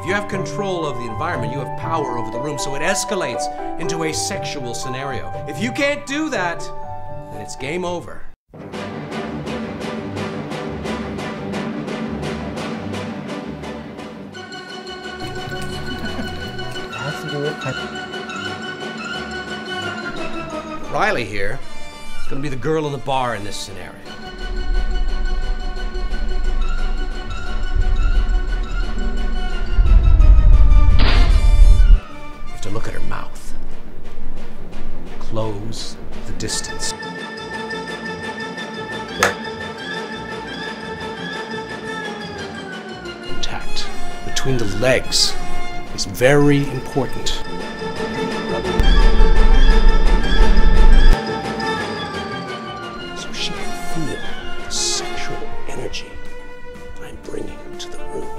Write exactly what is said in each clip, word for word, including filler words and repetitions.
you have control of the environment, you have power over the room, so it escalates into a sexual scenario. If you can't do that, then it's game over. Has to do it. Riley here is going to be the girl in the bar in this scenario. You have to look at her mouth. Close the distance. Contact between the legs is very important. So she can feel the sexual energy I'm bringing to the room.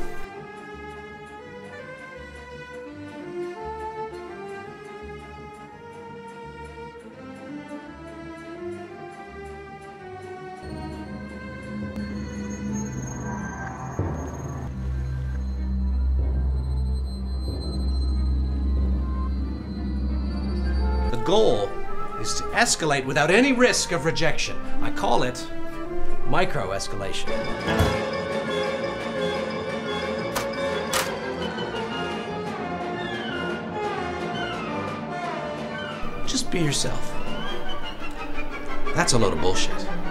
The goal is to escalate without any risk of rejection. I call it micro-escalation. Just be yourself. That's a load of bullshit.